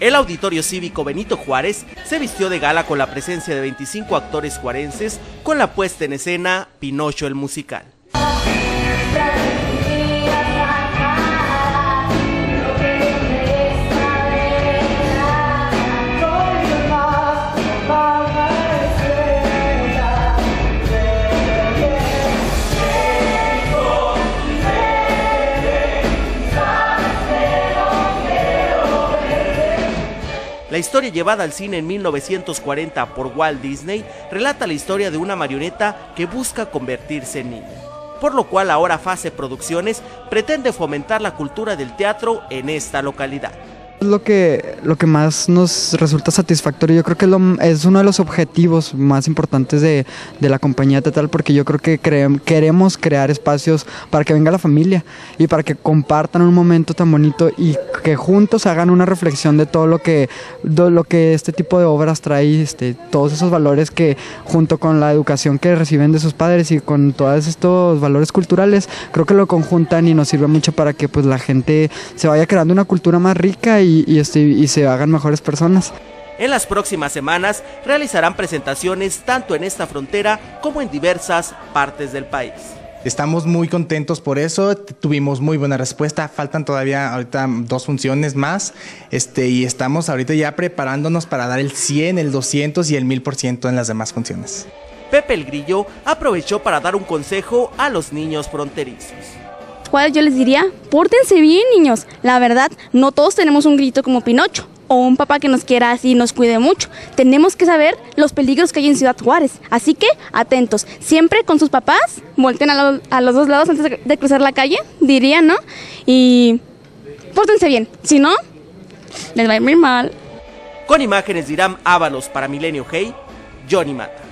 El Auditorio Cívico Benito Juárez se vistió de gala con la presencia de 25 actores juarenses con la puesta en escena Pinocho el musical. La historia llevada al cine en 1940 por Walt Disney relata la historia de una marioneta que busca convertirse en niño, por lo cual ahora Fase Producciones pretende fomentar la cultura del teatro en esta localidad. Lo que más nos resulta satisfactorio, yo creo que es uno de los objetivos más importantes de la compañía teatral, porque yo creo que queremos crear espacios para que venga la familia y para que compartan un momento tan bonito y que juntos hagan una reflexión de todo lo que este tipo de obras trae, todos esos valores que junto con la educación que reciben de sus padres y con todos estos valores culturales, creo que lo conjuntan y nos sirve mucho para que pues la gente se vaya creando una cultura más rica y se hagan mejores personas. En las próximas semanas realizarán presentaciones tanto en esta frontera como en diversas partes del país. Estamos muy contentos por eso, tuvimos muy buena respuesta, faltan todavía ahorita 2 funciones más y estamos ahorita ya preparándonos para dar el 100, el 200 y el 1000% en las demás funciones. Pepe el Grillo aprovechó para dar un consejo a los niños fronterizos. Yo les diría, pórtense bien, niños. La verdad, no todos tenemos un grito como Pinocho o un papá que nos quiera así y nos cuide mucho. Tenemos que saber los peligros que hay en Ciudad Juárez. Así que, atentos, siempre con sus papás, volten a los 2 lados antes de cruzar la calle, diría, ¿no? Y pórtense bien, si no, les va a ir muy mal. Con imágenes de Irán Ábalos para Milenio Hey, Johnny Mata.